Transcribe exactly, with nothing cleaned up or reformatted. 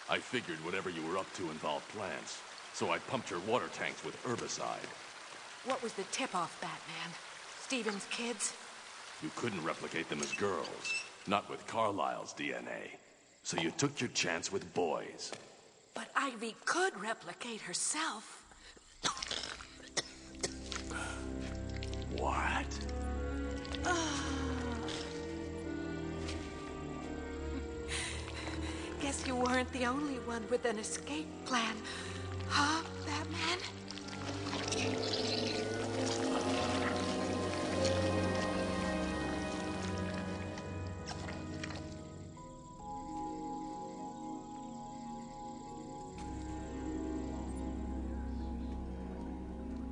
I figured whatever you were up to involved plants, so I pumped your water tanks with herbicide. What was the tip-off, Batman? Stephen's kids? You couldn't replicate them as girls, not with Carlisle's D N A. So you took your chance with boys. But Ivy could replicate herself. What? Guess you weren't the only one with an escape plan, huh?